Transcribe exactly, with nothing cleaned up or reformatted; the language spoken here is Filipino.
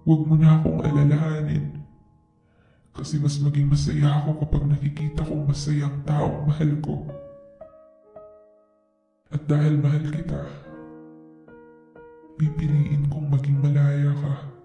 Huwag mo na akong alalahanin. Kasi mas maging masaya ako kapag nakikita kong masayang taong mahal ko. At dahil mahal kita, pipiliin kong maging malaya ka.